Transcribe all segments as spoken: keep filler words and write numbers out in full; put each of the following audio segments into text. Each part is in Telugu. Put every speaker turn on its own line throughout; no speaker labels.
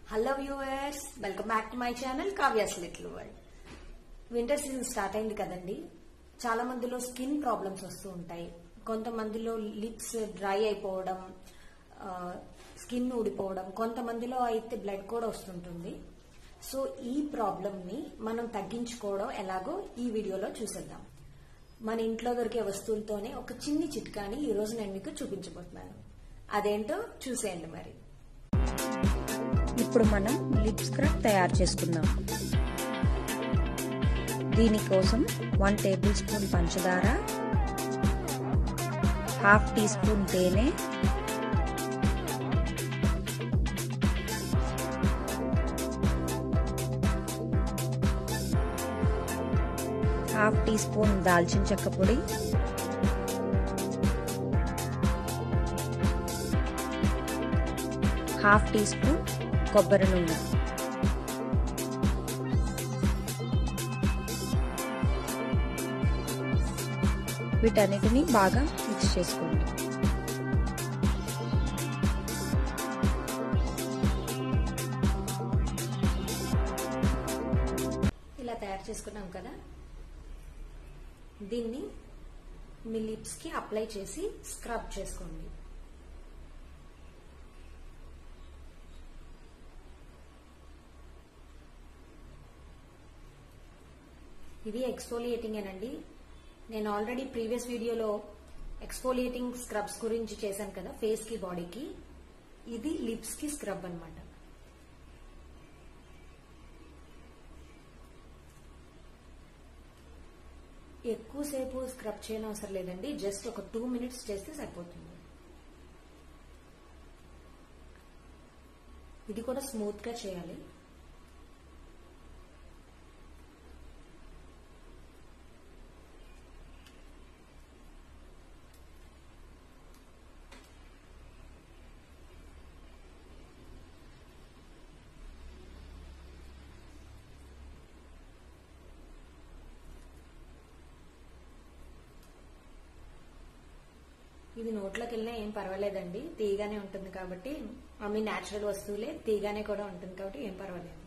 Hello viewers, welcome back to my channel Kavya's Little World. Winter season start అయింది కదండి. చాలా మందిలో స్కిన్ ప్రాబ్లమ్స్ వస్తూ ఉంటాయి. కొంతమందిలో లిప్స్ డ్రై అయిపోవడం, స్కిన్ ఊడిపోవడం, కొంతమందిలో అయితే బ్లడ్ కూడా వస్తుంటుంది. సో ఈ ప్రాబ్లం ని మనం తగ్గించుకోవడం ఎలాగో ఈ వీడియోలో చూసేద్దాం. మన ఇంట్లో దొరికే వస్తువులతోనే ఒక చిన్ని చిట్కాని ఈ రోజు నేను మీకు చూపించబోతున్నాను. అదేంటో చూసేయండి మరి.
ఇప్పుడు మనం లిప్ స్క్రబ్ తయారు చేసుకుందాం. దీనికోసం వన్ టేబుల్ స్పూన్ పంచదార, హాఫ్ టీ స్పూన్ తేనె, హాఫ్ టీ స్పూన్ దాల్చిన చెక్క పొడి, హాఫ్ టీ స్పూన్ కొబ్బరి నూనె, వీటన్నిటిని బాగా మిక్స్ చేసుకోండి.
ఇలా తయారు చేసుకున్నాం కదా, దీన్ని మీ లిప్స్ కి అప్లై చేసి స్క్రబ్ చేసుకోండి. ఇది ఎక్స్ఫోలియేటింగ్ ఏనండి. నేను ఆల్రెడీ ప్రీవియస్ వీడియోలో ఎక్స్ఫోలియేటింగ్ స్క్రబ్స్ గురించి చేశాను కదా, ఫేస్ కి బాడీకి. ఇది లిప్స్ కి స్క్రబ్ అన్నమాట. ఎక్కువసేపు స్క్రబ్ చేయడం అవసరం లేదండి, జస్ట్ ఒక టూ మినిట్స్ చేస్తే సరిపోతుంది. ఇది కూడా స్మూత్ గా చేయాలి. ఇది నోట్లోకి వెళ్ళినా ఏం పర్వాలేదండి, తీగానే ఉంటుంది కాబట్టి, అవి న్యాచురల్ వస్తువులే, తీగానే కూడా ఉంటుంది కాబట్టి ఏం పర్వాలేదు.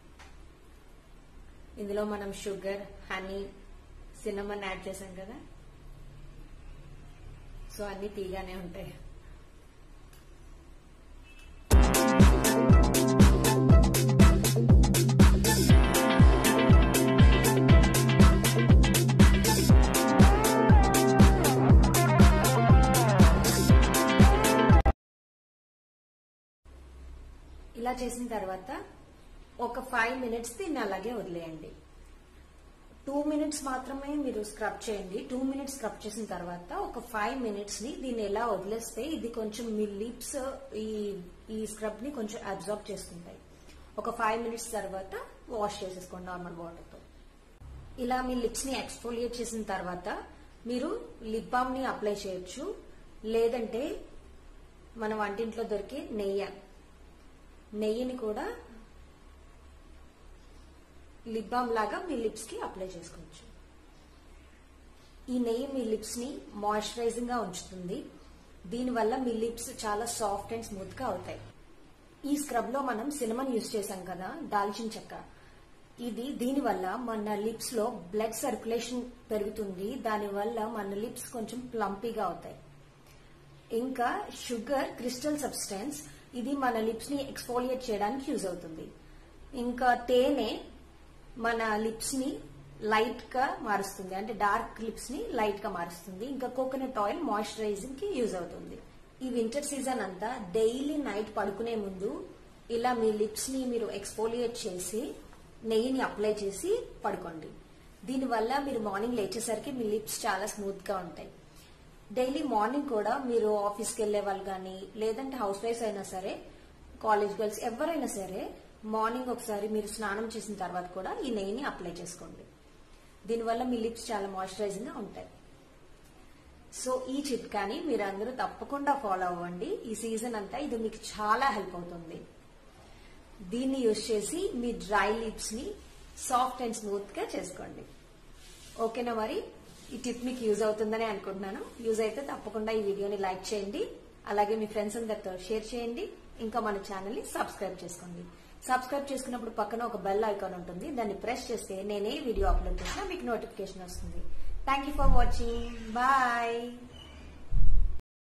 ఇందులో మనం షుగర్, హనీ, సిన్నమన్ యాడ్ చేసాం కదా, సో అన్ని తీగానే ఉంటాయి. ఇలా చేసిన తర్వాత ఒక ఫైవ్ మినిట్స్ దీన్ని అలాగే వదిలేయండి. టూ మినిట్స్ మాత్రమే మీరు స్క్రబ్ చేయండి. టూ మినిట్స్ స్క్రబ్ చేసిన తర్వాత ఒక ఫైవ్ మినిట్స్ ని దీన్ని ఎలా వదిలేస్తే ఇది కొంచెం మీ లిప్స్ ఈ ఈ స్క్రబ్ ని కొంచెం అబ్జార్బ్ చేసుకుంటాయి. ఒక ఫైవ్ మినిట్స్ తర్వాత వాష్ చేసేసుకోండి నార్మల్ వాటర్ తో. ఇలా మీ లిప్స్ ని ఎక్స్ఫోలియేట్ చేసిన తర్వాత మీరు లిప్ బామ్ ని అప్లై చేయొచ్చు, లేదంటే మన వంటింట్లో దొరికే నెయ్యి నెయ్యిని కూడా లిప్ బామ్ లాగా మీ లిప్స్ కి అప్లై చేసుకోవచ్చు. ఈ నెయ్యి మీ లిప్స్ ని మాయిశ్చరైజింగ్ గా ఉంచుతుంది. దీనివల్ల మీ లిప్స్ చాలా సాఫ్ట్ అండ్ స్మూత్ గా అవుతాయి. ఈ స్క్రబ్ లో మనం సిన్నమన్ యూజ్ చేసాం కదా, దాల్చిన చెక్క. ఇది దీనివల్ల మన లిప్స్ లో బ్లడ్ సర్క్యులేషన్ పెరుగుతుంది. దానివల్ల మన లిప్స్ కొంచెం ప్లంపీగా అవుతాయి. ఇంకా షుగర్ క్రిస్టల్ సబ్స్టెన్స్, ఇది మన లిప్స్ ని ఎక్స్ఫోలియేట్ చేయడానికి యూజ్ అవుతుంది. ఇంకా తేనె మన లిప్స్ ని లైట్ గా మారుస్తుంది, అంటే డార్క్ లిప్స్ ని లైట్ గా మారుస్తుంది. ఇంకా కోకోనట్ ఆయిల్ మాయిశ్చరైజింగ్ కి యూజ్ అవుతుంది. ఈ వింటర్ సీజన్ అంతా డైలీ నైట్ పడుకునే ముందు ఇలా మీ లిప్స్ ని మీరు ఎక్స్ఫోలియేట్ చేసి నెయ్యిని అప్లై చేసి పడుకోండి. దీనివల్ల మీరు మార్నింగ్ లేచేసరికి మీ లిప్స్ చాలా స్మూత్ గా ఉంటాయి. డైలీ మార్నింగ్ కూడా మీరు ఆఫీస్కి వెళ్లే వాళ్ళు కానీ, లేదంటే హౌస్ వైఫ్స్ అయినా సరే, కాలేజ్ గర్ల్స్ ఎవరైనా సరే, మార్నింగ్ ఒకసారి మీరు స్నానం చేసిన తర్వాత కూడా ఈ నెయ్యిని అప్లై చేసుకోండి. దీనివల్ల మీ లిప్స్ చాలా మాయిశ్చరైజింగ్ గా ఉంటాయి. సో ఈ చిట్కాని మీరు అందరూ తప్పకుండా ఫాలో అవ్వండి. ఈ సీజన్ అంతా ఇది మీకు చాలా హెల్ప్ అవుతుంది. దీన్ని యూజ్ చేసి మీ డ్రై లిప్స్ ని సాఫ్ట్ అండ్ స్మూత్ గా చేసుకోండి. ఓకేనా మరి? ఈ టిప్ మీకు యూజ్ అవుతుందని అనుకుంటున్నాను. యూజ్ అయితే తప్పకుండా ఈ వీడియోని లైక్ చేయండి, అలాగే మీ ఫ్రెండ్స్ అందరితో షేర్ చేయండి. ఇంకా మన ఛానల్ ని సబ్స్క్రైబ్ చేసుకోండి. సబ్స్క్రైబ్ చేసుకున్నప్పుడు పక్కన ఒక బెల్ ఐకాన్ ఉంటుంది, దాన్ని ప్రెస్ చేస్తే నేనే వీడియో అప్లోడ్ చేసినా మీకు నోటిఫికేషన్ వస్తుంది. Thank you for watching. Bye.